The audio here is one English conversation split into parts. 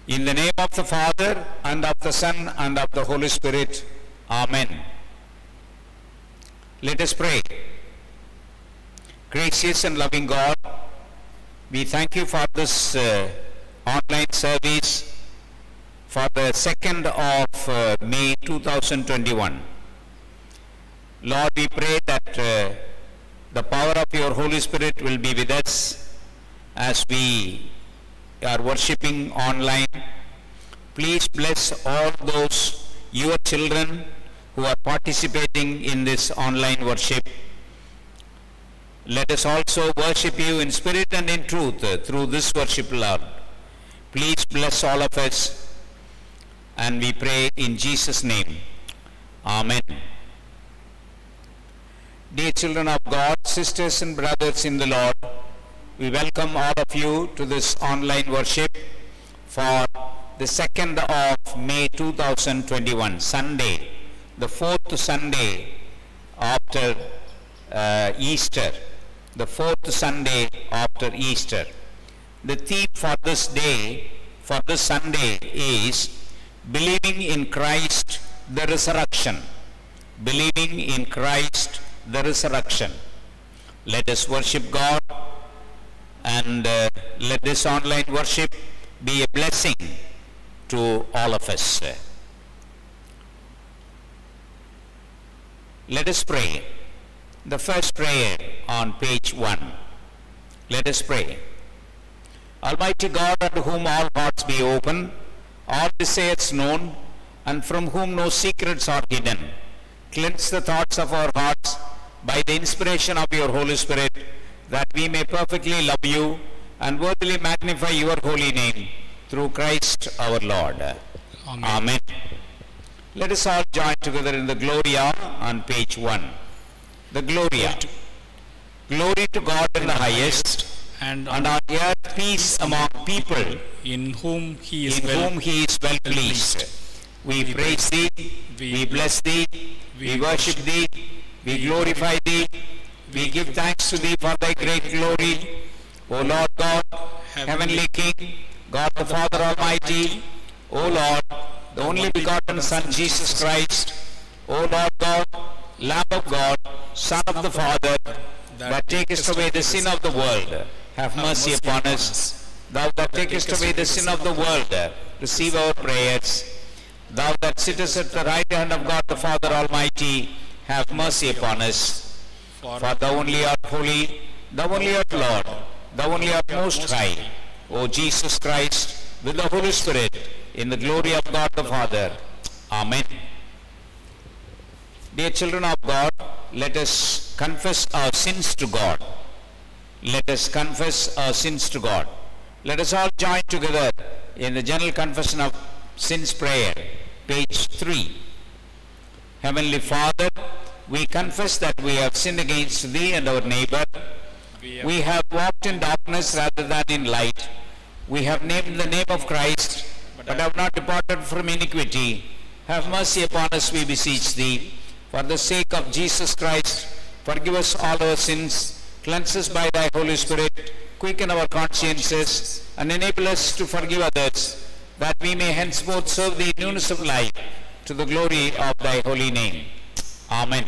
In the name of the Father, and of the Son, and of the Holy Spirit. Amen. Let us pray. Gracious and loving God, we thank you for this online service for the 2nd of May 2021. Lord, we pray that the power of your Holy Spirit will be with us as we are worshipping online. Please bless all those, your children, who are participating in this online worship. Let us also worship you in spirit and in truth through this worship, Lord. Please bless all of us, and we pray in Jesus' name. Amen. Dear children of God, sisters and brothers in the Lord, we welcome all of you to this online worship for the 2nd of May 2021, Sunday, the 4th Sunday after Easter, the 4th Sunday after Easter. The theme for this day, for this Sunday, is believing in Christ, the resurrection. Believing in Christ, the resurrection. Let us worship God, and let this online worship be a blessing to all of us. Let us pray. The first prayer on page 1. Let us pray. Almighty God, unto whom all hearts be open, all desires known, and from whom no secrets are hidden, cleanse the thoughts of our hearts by the inspiration of your Holy Spirit, that we may perfectly love you and worthily magnify your holy name, through Christ our Lord. Amen. Amen. Let us all join together in the Gloria on page 1. The Gloria. Glory to God in the highest, and on earth peace among people in whom he is well pleased. We praise thee, we bless thee, we worship thee, we glorify thee, we give thanks to thee for thy great glory, O Lord God, heavenly King, God the Father Almighty, O Lord, the only begotten Son Jesus Christ, O Lord God, Lamb of God, Son of the Father, that takest away the sin of the world, have mercy upon us. Thou that takest away the sin of the world, receive our prayers. Thou that sittest at the right hand of God the Father Almighty, have mercy upon us. For thou only art holy, thou only art Lord, thou only art most high, O Jesus Christ, with the Holy Spirit, in the glory of God the Father. Amen. Dear children of God, let us confess our sins to God. Let us confess our sins to God. Let us all join together in the general confession of sins prayer, page 3. Heavenly Father, we confess that we have sinned against thee and our neighbor. We have walked in darkness rather than in light. We have named the name of Christ, but have not departed from iniquity. Have mercy upon us, we beseech thee. For the sake of Jesus Christ, forgive us all our sins, cleanse us by thy Holy Spirit, quicken our consciences, and enable us to forgive others, that we may henceforth serve thee in newness of life, to the glory of thy holy name. Amen.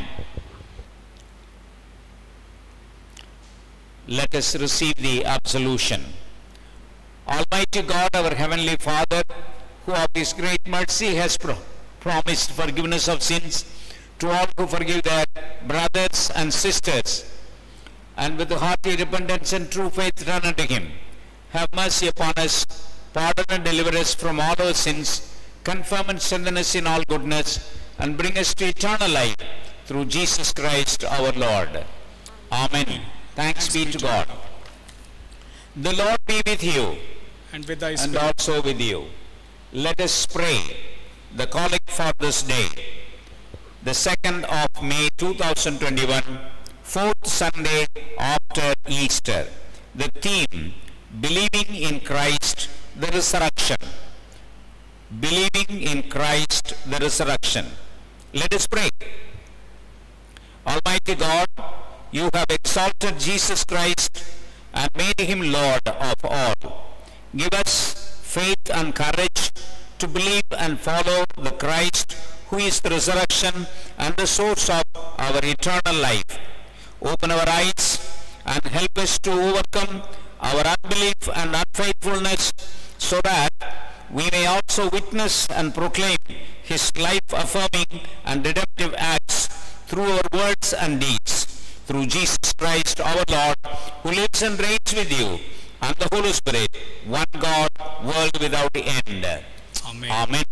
Let us receive the absolution. Almighty God, our heavenly Father, who of his great mercy has promised forgiveness of sins to all who forgive their brothers and sisters, and with hearty repentance and true faith run unto him, have mercy upon us, pardon and deliver us from all our sins, confirm and strengthen us in all goodness, and bring us to eternal life, through Jesus Christ our Lord. Amen. Thanks be to God. The Lord be with you, and with thy spirit, and also with you. Let us pray the collect for this day, the 2nd of May 2021, 4th Sunday after Easter. The theme, believing in Christ, the resurrection. Believing in Christ, the resurrection. Let us pray. Almighty God, you have exalted Jesus Christ and made him Lord of all. Give us faith and courage to believe and follow the Christ who is the resurrection and the source of our eternal life. Open our eyes and help us to overcome our unbelief and unfaithfulness so that we may also witness and proclaim his life-affirming and redemptive acts through our words and deeds. Through Jesus Christ our Lord, who lives and reigns with you and the Holy Spirit, one God, world without end. Amen. Amen.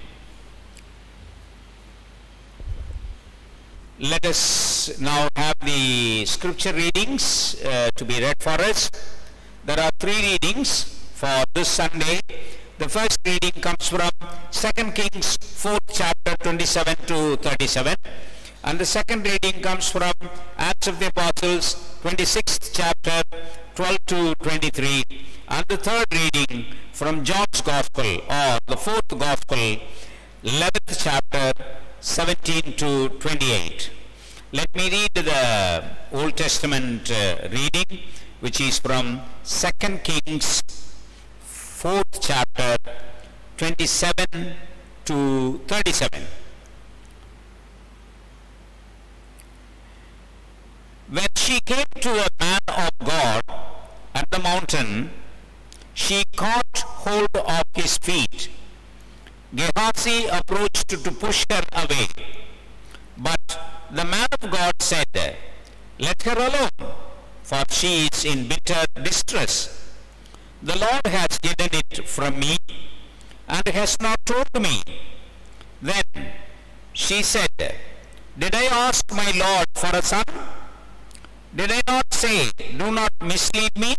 Let us now have the scripture readings to be read for us. There are 3 readings for this Sunday. The first reading comes from 2 Kings 4th chapter 27 to 37. And the second reading comes from Acts of the Apostles 26th chapter 12 to 23. And the third reading from John's Gospel, or the 4th Gospel, 11th chapter 17 to 28. Let me read the Old Testament reading, which is from 2 Kings 4th chapter 27 to 37. When she came to a man of God at the mountain, she caught hold of his feet. Gehazi approached to push her away, but the man of God said, "Let her alone, for she is in bitter distress. The Lord has hidden it from me and has not told me." Then she said, "Did I ask my Lord for a son? Did I not say, 'Do not mislead me'?"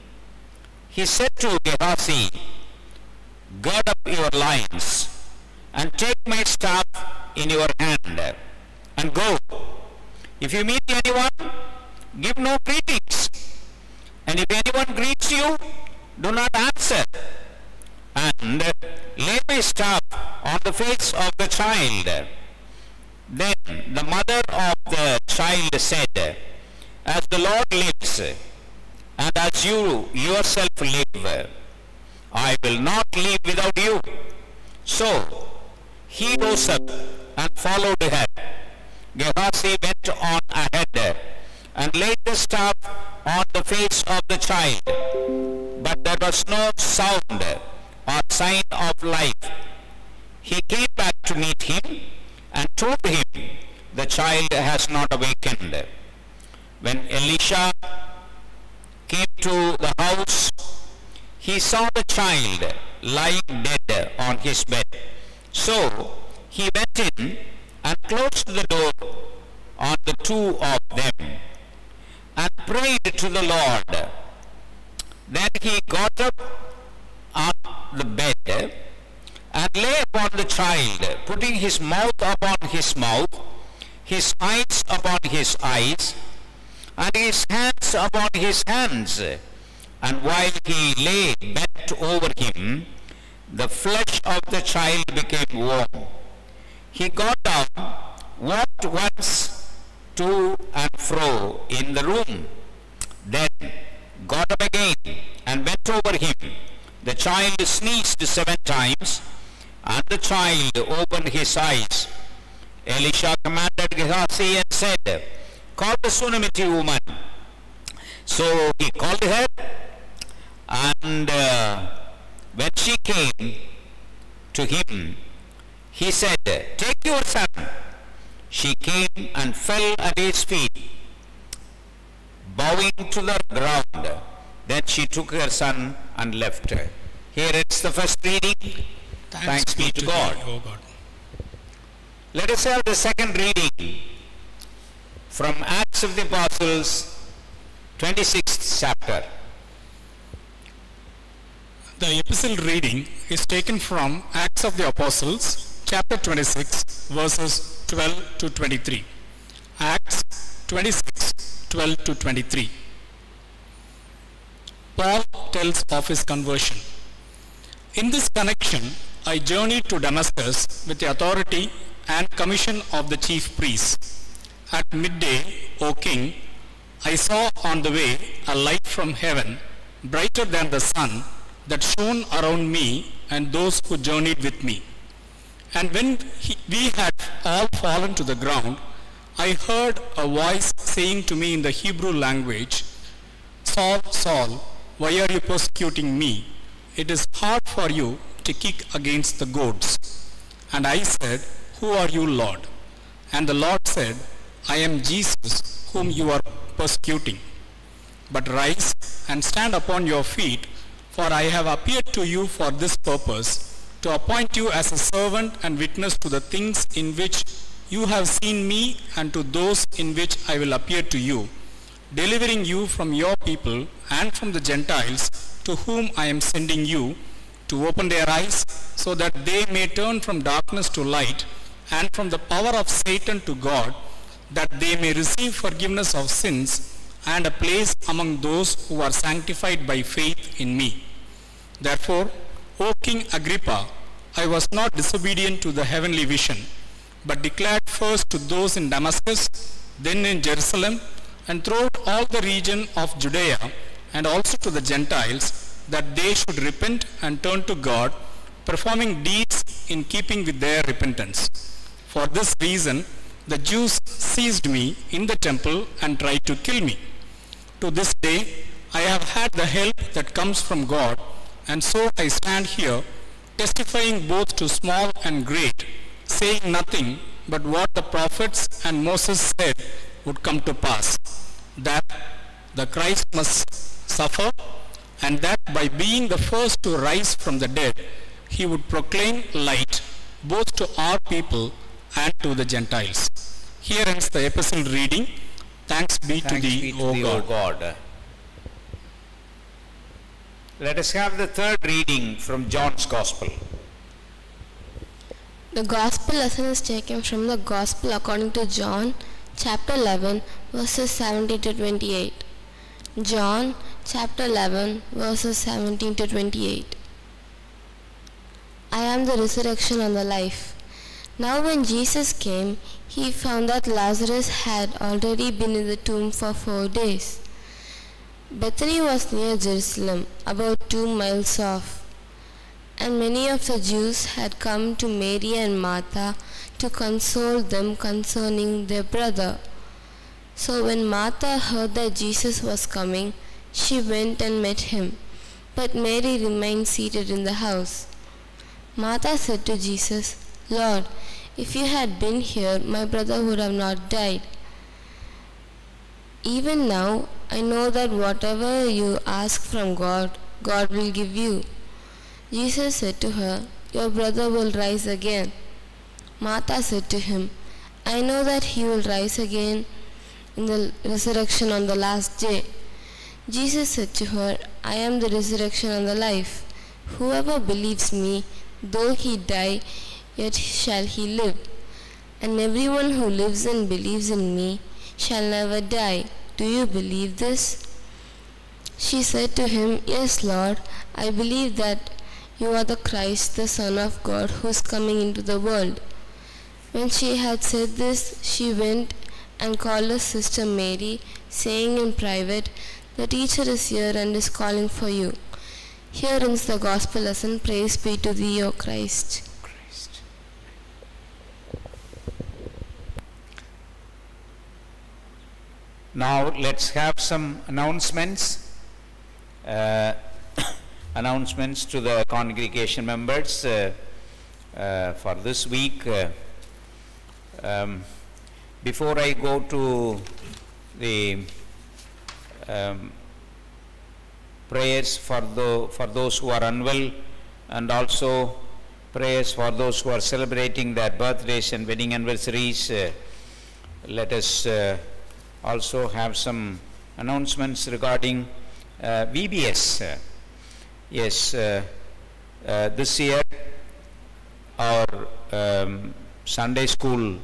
He said to Gehazi, "Gird up your loins and take my staff in your hand and go. If you meet anyone, give no greetings. And if anyone greets you, do not answer. And lay my staff on the face of the child." Then the mother of the child said, "As the Lord lives, and as you yourself live, I will not leave without you." So he rose up and followed her. Gehazi went on ahead and laid the staff on the face of the child, but there was no sound or sign of life. He came back to meet him and told him, "The child has not awakened." When Elisha came to the house, he saw the child lying dead on his bed. So he went in and closed the door on the 2 of them and prayed to the Lord. Then he got up on the bed and lay upon the child, putting his mouth upon his mouth, his eyes upon his eyes, and his hands upon his hands. And while he lay bent over him, the flesh of the child became warm. He got down, walked once to and fro in the room, then got up again and bent over him. The child sneezed 7 times, and the child opened his eyes. Elisha commanded Gehazi and said, "Call the Shunammite woman." So he called her, and when she came to him, he said, "Take your son." She came and fell at his feet, bowing to the ground. Then she took her son and left her. Here it's the first reading. Thanks be to God. Oh God. Let us have the second reading from Acts of the Apostles, 26th chapter. The epistle reading is taken from Acts of the Apostles, chapter 26, verses 12 to 23. Acts 26, 12 to 23. Paul tells of his conversion. In this connection, I journeyed to Damascus with the authority and commission of the chief priests. At midday, O king, I saw on the way a light from heaven, brighter than the sun, that shone around me and those who journeyed with me. And when we had all fallen to the ground, I heard a voice saying to me in the Hebrew language, Saul, Saul, why are you persecuting me? It is hard for you to kick against the goads. And I said, who are you, Lord? And the Lord said, I am Jesus, whom you are persecuting. But rise and stand upon your feet, for I have appeared to you for this purpose, to appoint you as a servant and witness to the things in which you have seen me and to those in which I will appear to you, delivering you from your people and from the Gentiles to whom I am sending you, to open their eyes so that they may turn from darkness to light and from the power of Satan to God, that they may receive forgiveness of sins and a place among those who are sanctified by faith in me. Therefore, O King Agrippa, I was not disobedient to the heavenly vision, but declared first to those in Damascus, then in Jerusalem, and throughout all the region of Judea, and also to the Gentiles, that they should repent and turn to God, performing deeds in keeping with their repentance. For this reason, the Jews seized me in the temple and tried to kill me. To this day, I have had the help that comes from God, and so I stand here, testifying both to small and great, saying nothing but what the prophets and Moses said would come to pass, that the Christ must suffer, and that by being the first to rise from the dead, he would proclaim light both to our people and to the Gentiles. Here ends the epistle reading. Thanks be to thee, O God. Let us have the third reading from John's Gospel. The Gospel lesson is taken from the Gospel according to John, chapter 11, verses 17 to 28. John, chapter 11, verses 17 to 28. I am the resurrection and the life. Now when Jesus came, he found that Lazarus had already been in the tomb for 4 days. Bethany was near Jerusalem, about 2 miles off, and many of the Jews had come to Mary and Martha to console them concerning their brother. So when Martha heard that Jesus was coming, she went and met him, but Mary remained seated in the house. Martha said to Jesus, Lord, if you had been here, my brother would have not died. Even now, I know that whatever you ask from God, God will give you. Jesus said to her, your brother will rise again. Martha said to him, I know that he will rise again in the resurrection on the last day. Jesus said to her, I am the resurrection and the life. Whoever believes me, though he die, yet shall he live. And everyone who lives and believes in me shall never die. Do you believe this? She said to him, Yes, Lord, I believe that you are the Christ, the Son of God, who is coming into the world. When she had said this, she went and called her sister Mary, saying in private, The teacher is here and is calling for you. Here ends the Gospel lesson. Praise be to thee, O Christ. Now let's have some announcements. Announcements to the congregation members for this week. Before I go to the prayers for those who are unwell, and also prayers for those who are celebrating their birthdays and wedding anniversaries, let us also have some announcements regarding VBS. Yes, this year our Sunday school,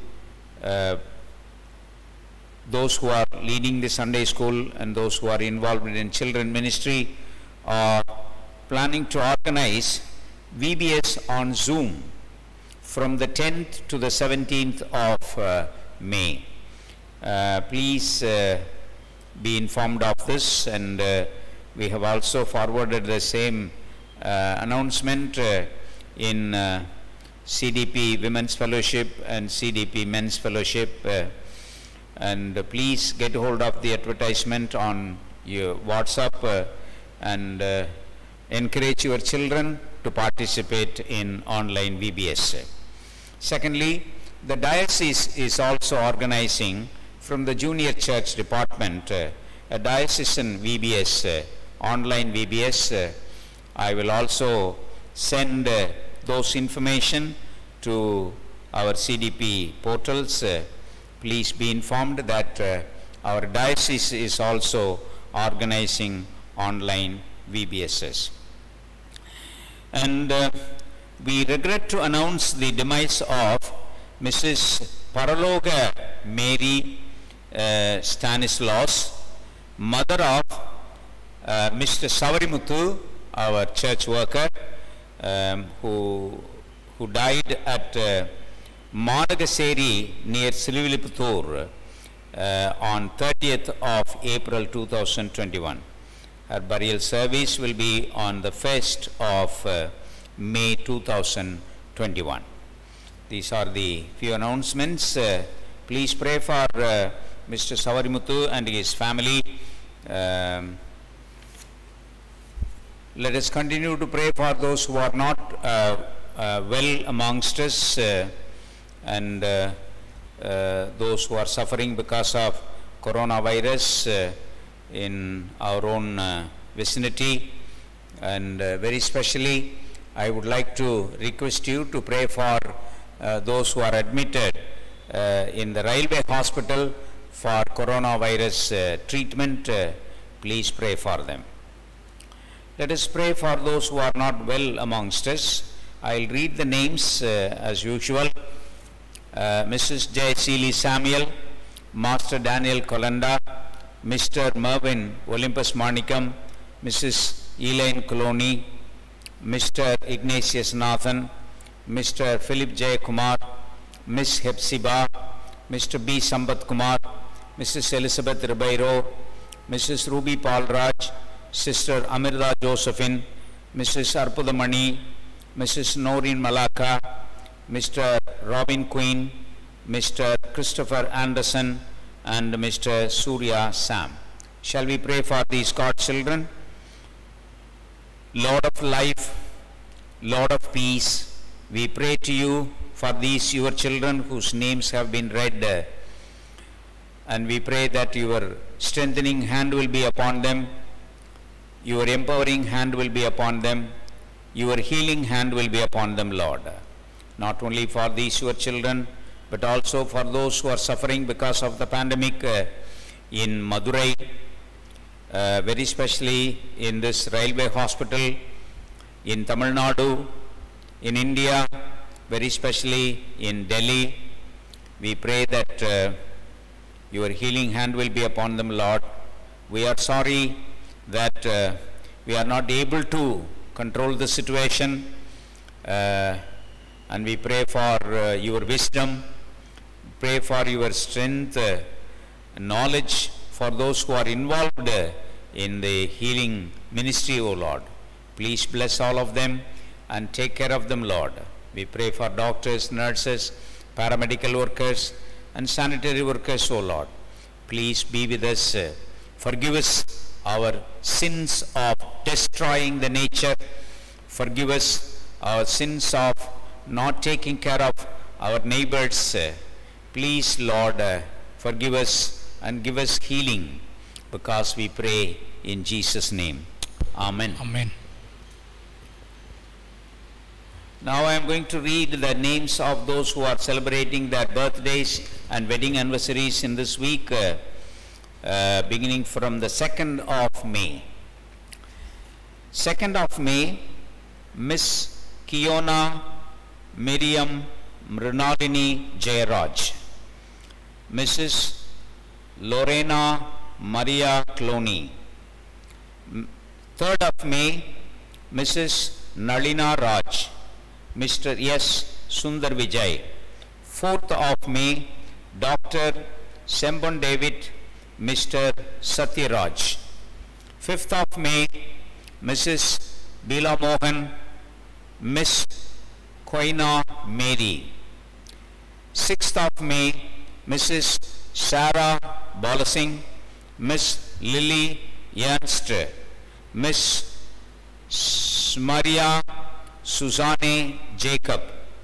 those who are leading the Sunday school and those who are involved in children ministry are planning to organize VBS on Zoom from the 10th to the 17th of May. Please be informed of this, and we have also forwarded the same announcement in CDP Women's Fellowship and CDP Men's Fellowship, and please get hold of the advertisement on your WhatsApp and encourage your children to participate in online VBS. Secondly, the diocese is also organizing from the junior church department a diocesan VBS, online VBS. I will also send those information to our CDP portals. Please be informed that our diocese is also organizing online VBSs. And we regret to announce the demise of Mrs. Paraloga Mary Stanislaus, mother of Mr. Savarimuthu, our church worker, who died at Madagaseri near Silviliputtur on 30th of April 2021. Her burial service will be on the 1st of May 2021. These are the few announcements. Please pray for Mr. Savarimuthu and his family. Let us continue to pray for those who are not well amongst us and those who are suffering because of coronavirus in our own vicinity. And very specially, I would like to request you to pray for those who are admitted in the railway hospital for coronavirus treatment. Please pray for them. Let us pray for those who are not well amongst us. I'll read the names as usual. Mrs. J. Seeley Samuel, Master Daniel Kolanda, Mr. Mervyn Olympus Manikam, Mrs. Elaine Coloni, Mr. Ignatius Nathan, Mr. Philip J. Kumar, Miss Hepzibah, Mr. B. Sambat Kumar, Mrs. Elizabeth Ribeiro, Mrs. Ruby Paul Raj, Sister Amirda Josephine, Mrs. Arpudamani, Mrs. Noreen Malaka, Mr. Robin Queen, Mr. Christopher Anderson, and Mr. Surya Sam. Shall we pray for these godchildren? Lord of life, Lord of peace, we pray to you for these your children whose names have been read, and we pray that your strengthening hand will be upon them, your empowering hand will be upon them, your healing hand will be upon them, Lord. Not only for these your children, but also for those who are suffering because of the pandemic in Madurai, very especially in this railway hospital, in Tamil Nadu, in India, very especially in Delhi. We pray that your healing hand will be upon them, Lord. We are sorry that we are not able to control the situation, and we pray for your wisdom, pray for your strength, knowledge for those who are involved in the healing ministry, O Lord. Please bless all of them and take care of them, Lord. We pray for doctors, nurses, paramedical workers, and sanitary workers, O Lord. Please be with us. Forgive us our sins of destroying the nature. Forgive us our sins of not taking care of our neighbors. Please, Lord, forgive us and give us healing, because we pray in Jesus' name. Amen. Amen. Now I am going to read the names of those who are celebrating their birthdays and wedding anniversaries in this week, beginning from the 2nd of May. 2nd of May, Miss Kiona Miriam Mrinalini Jayaraj, Mrs. Lorena Maria Cloney. 3rd of May, Mrs. Nalina Raj, Mr. S. Sundar Vijay. 4th of May, Dr. Sembon David, Mr. Satyaraj. 5th of May, Mrs. Bila Mohan, Miss Koina Mary. 6th of May, Mrs. Sarah Balasing, Miss Lily Ernst, Miss Maria Suzanne Jacob,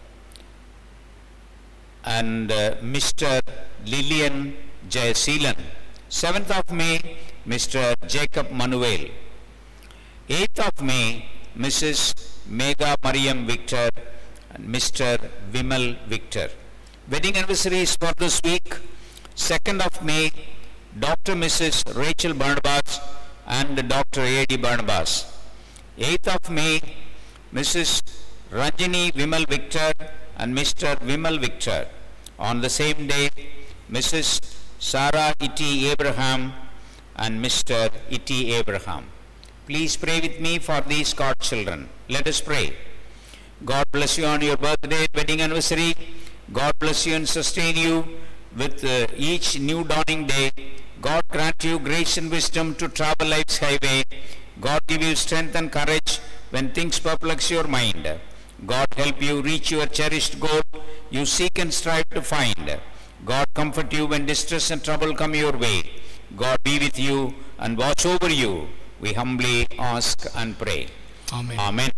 and Mr. Lillian Jayasilan. 7th of May, Mr. Jacob Manuel. 8th of May, Mrs. Megha Mariam Victor and Mr. Vimal Victor. Wedding anniversaries for this week. 2nd of May, Dr. Mrs. Rachel Barnabas and Dr. A.D. Barnabas. 8th of May, Mrs. Ranjini Vimal Victor and Mr. Vimal Victor. On the same day, Mrs. Sarah Iti Abraham and Mr. Iti Abraham. Please pray with me for these godchildren. Let us pray. God bless you on your birthday, wedding anniversary. God bless you and sustain you with each new dawning day. God grant you grace and wisdom to travel life's highway. God give you strength and courage when things perplex your mind. God help you reach your cherished goal you seek and strive to find. God comfort you when distress and trouble come your way. God be with you and watch over you. We humbly ask and pray. Amen. Amen.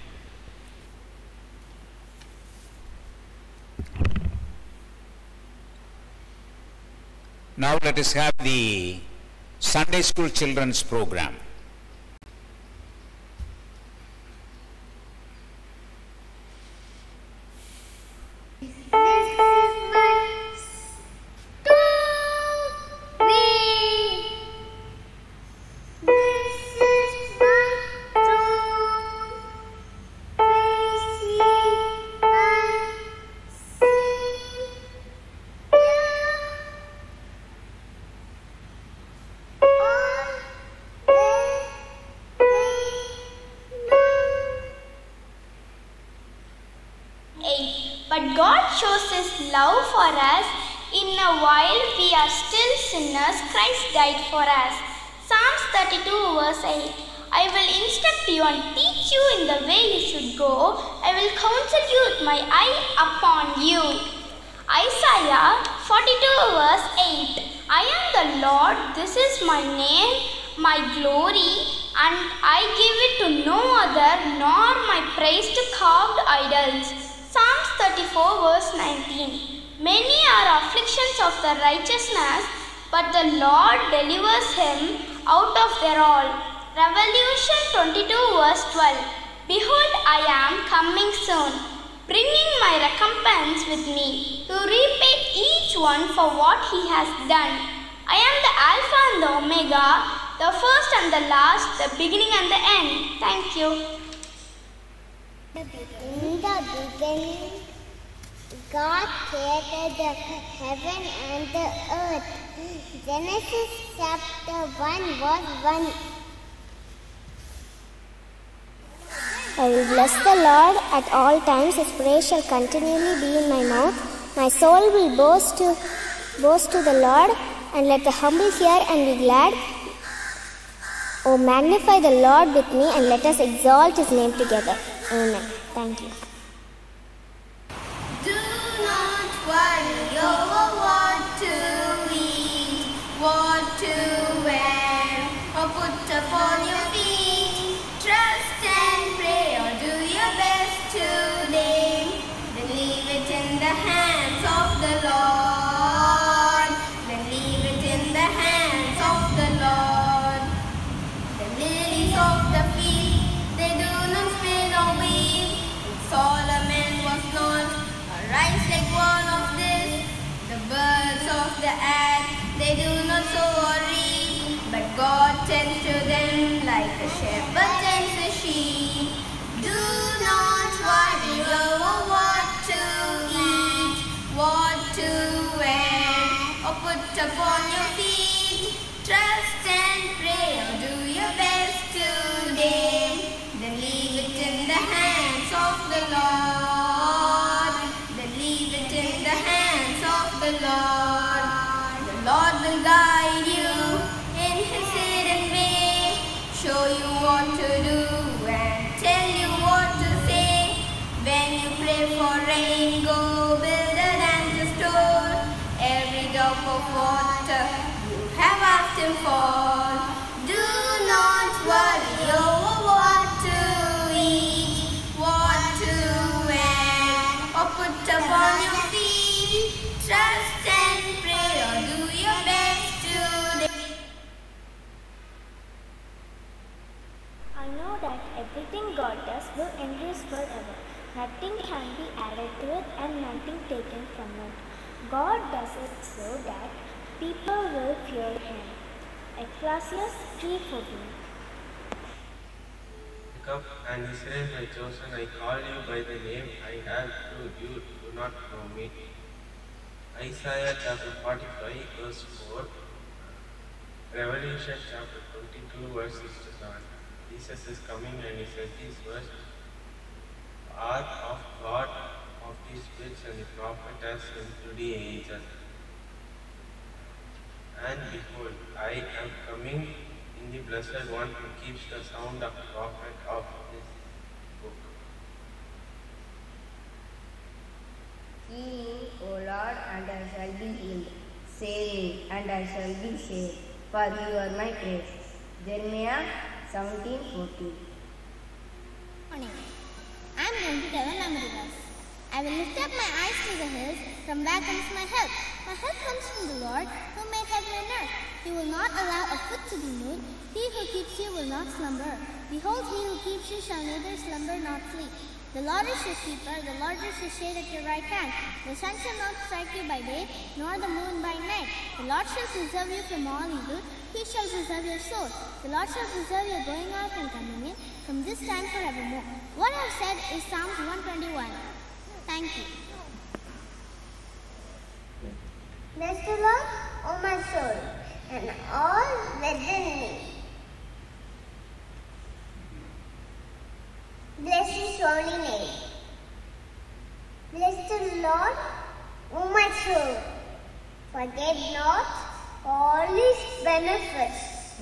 Now let us have the Sunday School Children's Program. But God shows His love for us. In a while we are still sinners, Christ died for us. Psalms 32 verse 8. I will instruct you and teach you in the way you should go. I will counsel you with my eye upon you. Isaiah 42 verse 8. I am the Lord, this is my name, my glory, and I give it to no other, nor my praise to carved idols. Psalms 34 verse 19. Many are afflictions of the righteousness, but the Lord delivers him out of them all. Revelation 22 verse 12. Behold, I am coming soon, bringing my recompense with me, to repay each one for what he has done. I am the Alpha and the Omega, the first and the last, the beginning and the end. Thank you. In the beginning, God created the heaven and the earth. Genesis chapter 1 verse 1. I will bless the Lord at all times. His praise shall continually be in my mouth. My soul will boast to the Lord, and let the humble hear and be glad. Oh, magnify the Lord with me, and let us exalt His name together. Amen. Thank you. Do not worry over what to eat, what to wear, or put upon your feet. Trust and pray, or do your best today. Then leave it in the hands of the Lord. Then leave it in the hands of the Lord. The lilies of the field, they do not spin or weave. Solomon was not arise like one of this. The birds of the air, they do not sow or reap, but God tends to them like a shepherd tends the sheep. Do not worry over what to eat, what to wear, or put upon your feet. Trust and pray, or do your best today. Then leave it in the hands of the Lord. Then leave it in the hands of the Lord. The Lord will guide you in His hidden way, show you what to do and endures forever. Nothing can be added to it and nothing taken from it. God does it so that people will fear Him. Ecclesiastes 3:14. Jacob and Israel, my chosen, I call you by the name I have to you do not know me. Isaiah chapter 45 verse 4. Revelation chapter 22 verse 6 to 7. Jesus is coming and he said these words, Ark of God of the spirits and the prophetess into the ages. And behold, I am coming in the blessed one who keeps the sound of the prophet of this book. Heal, O Lord, and I shall be healed. Save, and I shall be saved, for you are my praise. Jeremiah 17:14. Morning. I am going to tell a memory verse. I will lift up my eyes to the hills, from where comes my help. My help comes from the Lord, who made heaven and earth. He will not allow a foot to be moved. He who keeps you will not slumber. Behold, he who keeps you shall neither slumber nor sleep. The Lord is your keeper, the Lord is your shade at your right hand. The sun shall not strike you by day, nor the moon by night. The Lord shall preserve you from all evil. He shall preserve your soul. The Lord shall preserve your going out and coming in, from this time forevermore. What I have said is Psalms 121. Thank you. Bless the Lord, O my soul, and all within me. Bless His holy name. Bless the Lord, O my soul. Forget not all His benefits.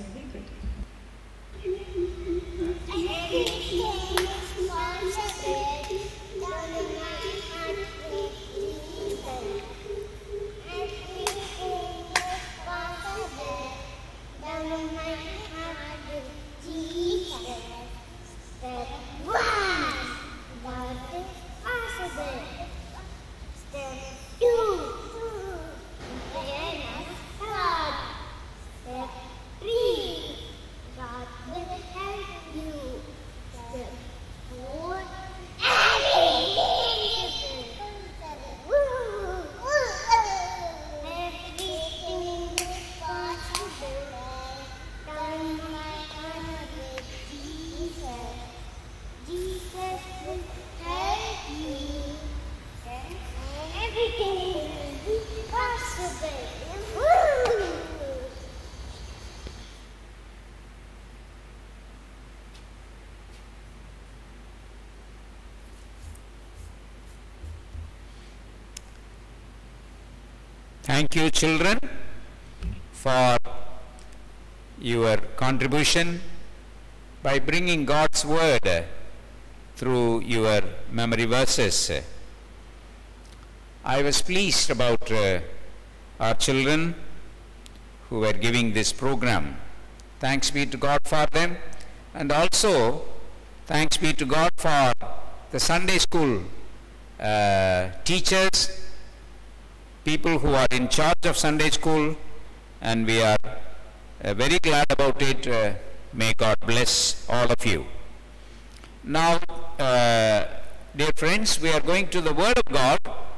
Thank you, children, for your contribution by bringing God's word through your memory verses. I was pleased about our children who were giving this program. Thanks be to God for them, and also thanks be to God for the Sunday school teachers, people who are in charge of Sunday school, and we are very glad about it. May God bless all of you. Now, dear friends, we are going to the Word of God.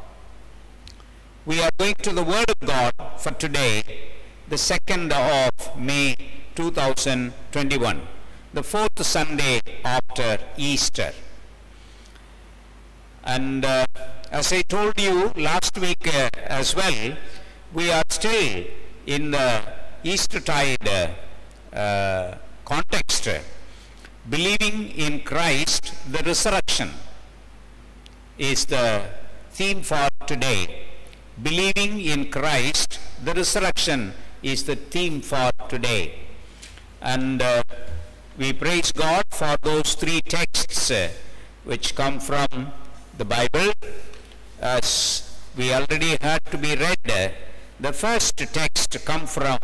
We are going to the Word of God for today, the 2nd of May 2021, the 4th Sunday after Easter. And as I told you last week as well, we are still in the Eastertide context, believing in Christ. The resurrection is the theme for today. Believing in Christ, the resurrection is the theme for today. And we praise God for those three texts which come from the Bible. As we already had to be read, the first text comes from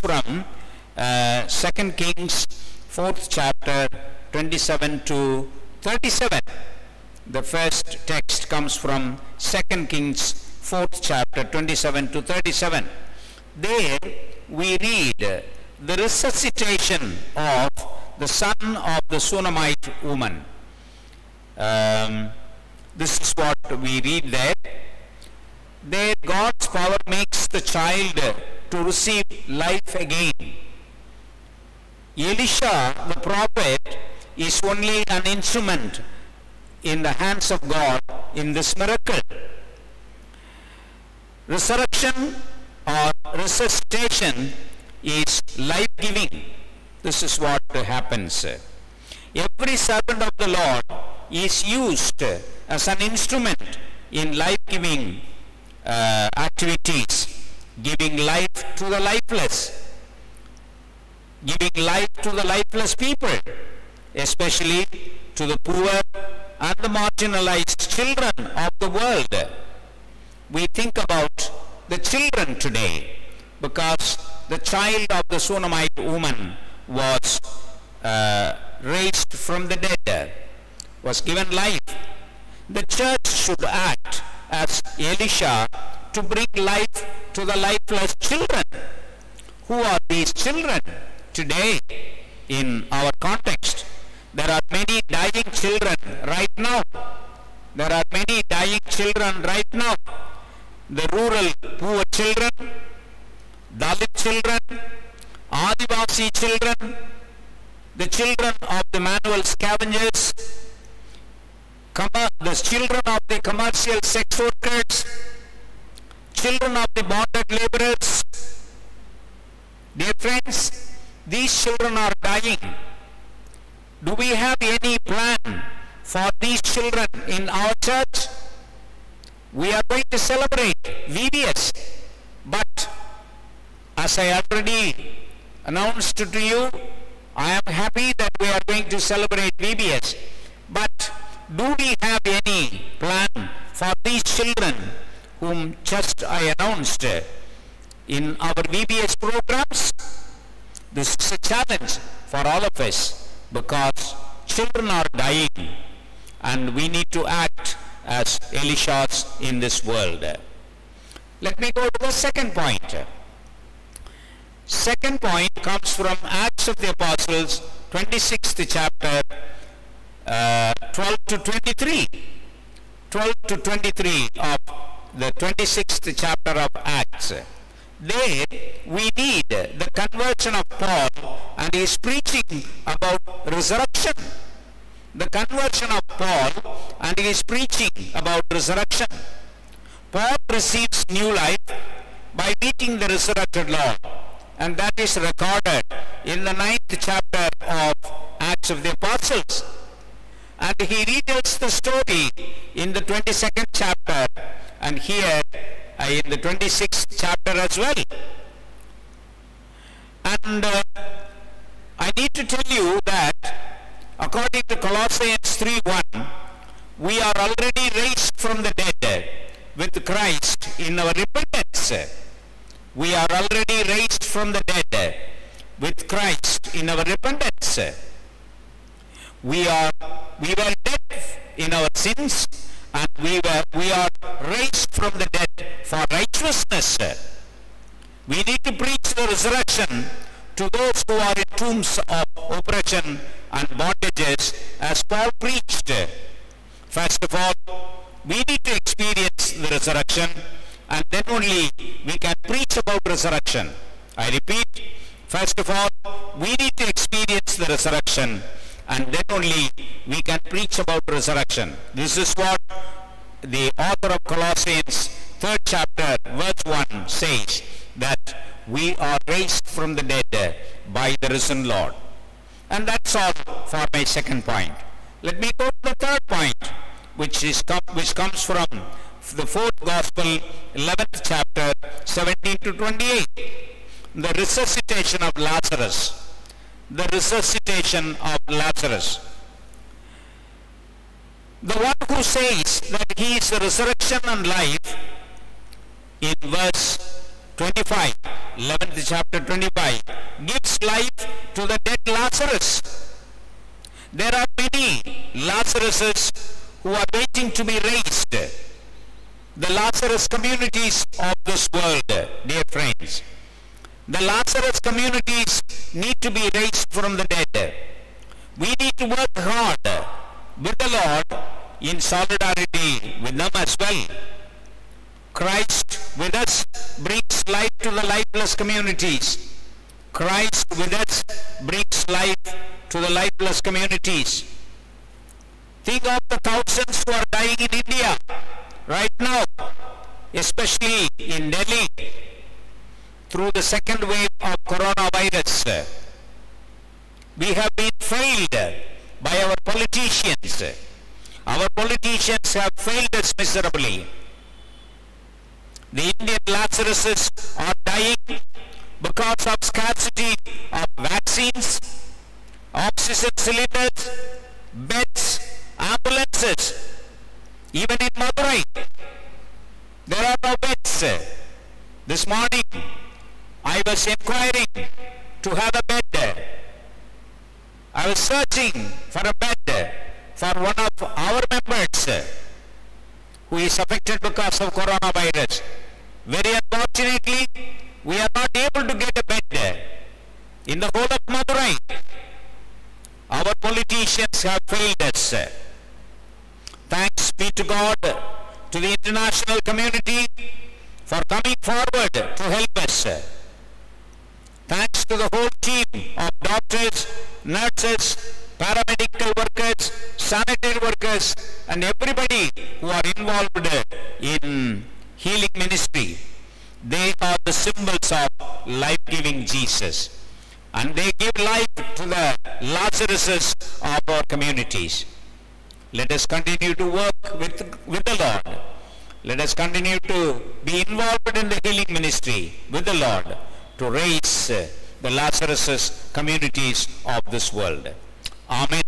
2 Kings 4th chapter 27 to 37. The first text comes from 2 Kings 4th chapter 27 to 37. There we read the resuscitation of the son of the Shunammite woman. This is what we read there. There God's power makes the child to receive life again. Elisha, the prophet, is only an instrument in the hands of God in this miracle. Resurrection or resuscitation is life-giving. This is what happens. Every servant of the Lord is used as an instrument in life-giving activities, giving life to the lifeless, giving life to the lifeless people, especially to the poor and the marginalized children of the world. We think about the children today because the child of the Shunammite woman was raised from the dead, was given life. The church should act as Elisha to bring life to the lifeless children. Who are these children today in our context? There are many dying children right now. There are many dying children right now. The rural poor children, Dalit children, Adivasi children, the children of the manual scavengers, the children of the commercial sex workers, children of the bonded laborers. Dear friends, these children are dying. Do we have any plan for these children in our church? We are going to celebrate VBS, but as I already announced to you, I am happy that we are going to celebrate VBS, but do we have any plan for these children whom just I announced in our VBS programs? This is a challenge for all of us because children are dying and we need to act as Elishas in this world. Let me go to the second point. Second point comes from Acts of the Apostles, 26th chapter, 12 to 23. 12 to 23 of the 26th chapter of Acts. There we read the conversion of Paul, and he is preaching about resurrection. The conversion of Paul, and he is preaching about resurrection. Paul receives new life by meeting the resurrected Lord, and that is recorded in the 9th chapter of Acts of the Apostles. And he retells the story in the 22nd chapter and here in the 26th chapter as well. And I need to tell you that according to Colossians 3:1, we are already raised from the dead with Christ in our repentance. We are already raised from the dead with Christ in our repentance. We were dead in our sins, and we are raised from the dead for righteousness. We need to preach the resurrection to those who are in tombs of oppression and bondages, as Paul preached. First of all, we need to experience the resurrection, and then only we can preach about resurrection. I repeat, first of all, we need to experience the resurrection, and then only we can preach about resurrection. This is what the author of Colossians 3rd chapter verse 1 says, that we are raised from the dead by the risen Lord. And that's all for my second point. Let me go to the third point, which comes from the 4th Gospel, 11th chapter, 17 to 28. The resuscitation of Lazarus. The resuscitation of Lazarus. The one who says that he is the resurrection and life, in verse 25, 11th chapter 25, gives life to the dead Lazarus. There are many Lazaruses who are waiting to be raised. The Lazarus communities of this world, dear friends. The Lazarus communities need to be raised from the dead. We need to work hard with the Lord in solidarity with them as well. Christ with us brings life to the lifeless communities. Christ with us brings life to the lifeless communities. Think of the thousands who are dying in India right now, especially in Delhi, through the second wave of coronavirus. We have been failed by our politicians. Our politicians have failed us miserably. The Indian Lazaruses are dying because of scarcity of vaccines, oxygen cylinders, beds, ambulances. Even in Madurai, there are no beds. This morning, I was inquiring to have a bed. I was searching for a bed for one of our members who is affected because of coronavirus. Very unfortunately, we are not able to get a bed in the whole of Madurai. Our politicians have failed us. Thanks be to God, to the international community for coming forward to help us. Thanks to the whole team of doctors, nurses, paramedical workers, sanitary workers, and everybody who are involved in healing ministry. They are the symbols of life-giving Jesus. And they give life to the Lazaruses of our communities. Let us continue to work with the Lord. Let us continue to be involved in the healing ministry with the Lord to raise the Lazaruses communities of this world. Amen.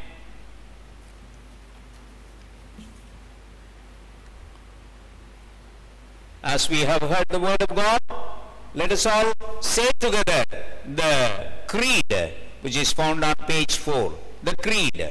As we have heard the word of God, let us all say together the creed which is found on page 4. The creed.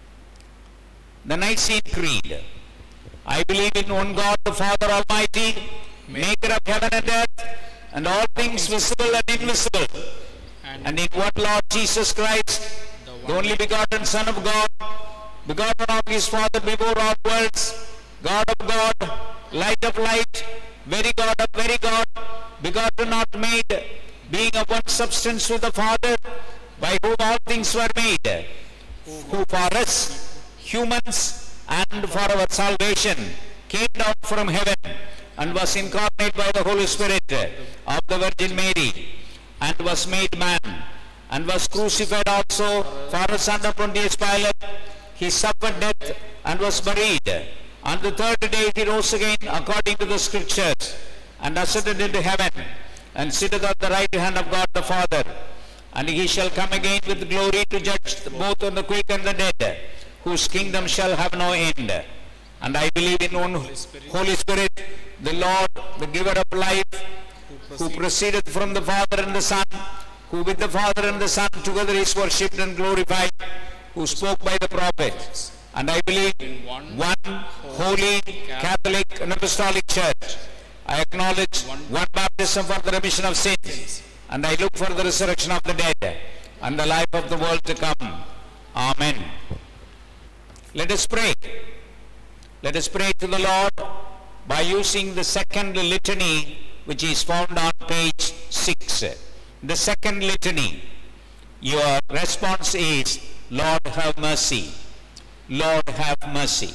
The Nicene Creed. I believe in one God, the Father Almighty, maker of heaven and earth, and all things visible and invisible, and in one Lord Jesus Christ, the only begotten Son of God, begotten of his Father before all worlds, God of God, light of light, very God of very God, begotten not made, being of one substance with the Father, by whom all things were made, who for us, humans, and for our salvation, came down from heaven, and was incarnate by the Holy Spirit of the Virgin Mary, and was made man, and was crucified also for us under Pontius Pilate. He suffered death and was buried. On the third day he rose again according to the Scriptures, and ascended into heaven, and sitteth at the right hand of God the Father. And he shall come again with glory to judge both on the quick and the dead, whose kingdom shall have no end. And I believe in one Holy Spirit, the Lord, the giver of life, who proceedeth from the Father and the Son, who with the Father and the Son together is worshipped and glorified, who spoke by the prophets. And I believe in one holy, Catholic, and Apostolic Church. I acknowledge one baptism for the remission of sins, and I look for the resurrection of the dead and the life of the world to come. Amen. Let us pray. Let us pray to the Lord by using the second litany which is found on page 6. The second litany. Your response is, Lord have mercy. Lord have mercy.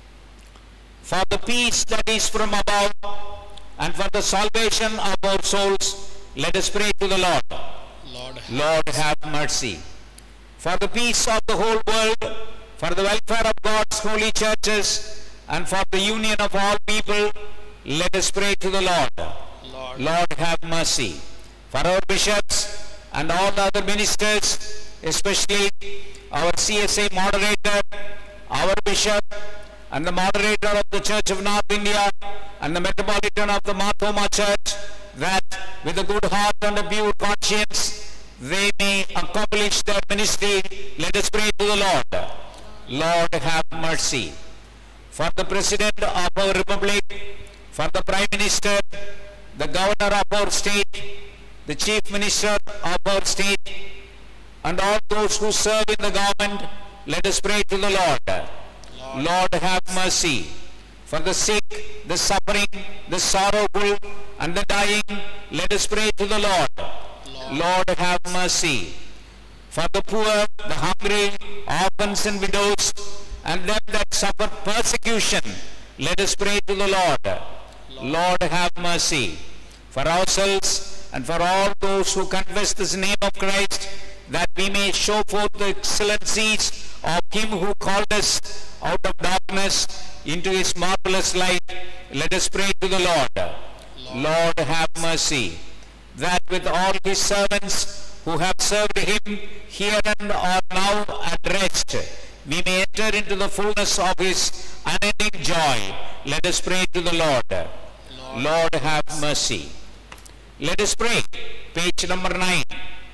For the peace that is from above and for the salvation of our souls, let us pray to the Lord. Lord have mercy. For the peace of the whole world, for the welfare of God's holy churches, and for the union of all people, let us pray to the Lord. Lord have mercy. For our bishops and all the other ministers, especially our CSA moderator, our bishop, and the moderator of the Church of North India, and the Metropolitan of the Mathoma Church, that with a good heart and a pure conscience, they may accomplish their ministry. Let us pray to the Lord. Lord have mercy. For the President of our Republic, for the Prime Minister, the Governor of our state, the Chief Minister of our state, and all those who serve in the government, let us pray to the Lord. Lord, have mercy. For the sick, the suffering, the sorrowful, and the dying, let us pray to the Lord. Lord, have mercy. For the poor, the hungry, orphans and widows, and them that suffer persecution, let us pray to the Lord. Lord, have mercy. For ourselves and for all those who confess this name of Christ, that we may show forth the excellencies of Him who called us out of darkness into His marvelous light, let us pray to the Lord. Lord, have mercy. That with all His servants who have served Him here and are now at rest, we may enter into the fullness of His unending joy, let us pray to the Lord. Lord, have mercy. Let us pray. Page number 9.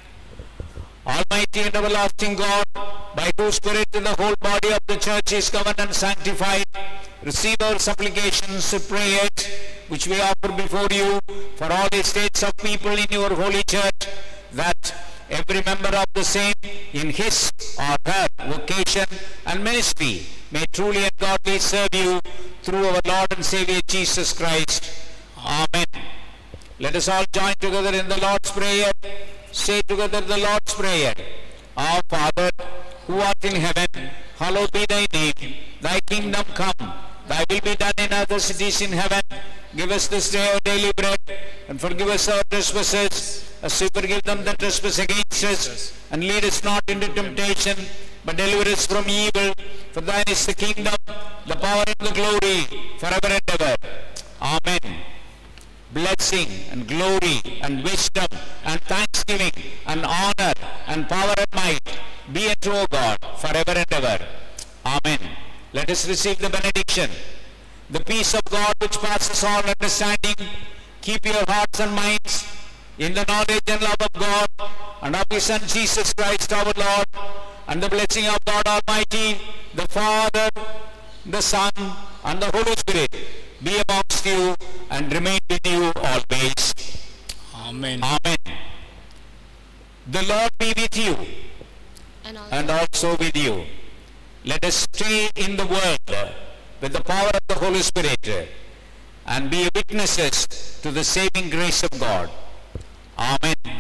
Almighty and everlasting God, by whose Spirit the whole body of the church is governed and sanctified, receive our supplications and prayers which we offer before you for all estates of people in your holy church, that every member of the same in his or her vocation and ministry may truly and godly serve you through our Lord and Savior Jesus Christ. Amen. Let us all join together in the Lord's Prayer. Say together the Lord's Prayer. Our Father, who art in heaven, hallowed be thy name. Thy kingdom come. Thy will be done in other cities in heaven. Give us this day our daily bread, and forgive us our trespasses, as we forgive them that trespass against us. And lead us not into temptation, but deliver us from evil. For thine is the kingdom, the power and the glory, forever and ever. Amen. Blessing and glory and wisdom and thanksgiving and honor and power and might be unto O God forever and ever. Amen. Let us receive the benediction. The peace of God which passes all understanding, keep your hearts and minds in the knowledge and love of God and of His Son Jesus Christ our Lord, and the blessing of God Almighty, the Father, the Son, and the Holy Spirit be amongst you and remain with you always. Amen. Amen. The Lord be with you and also with you. Let us stay in the Word with the power of the Holy Spirit and be witnesses to the saving grace of God. Amen.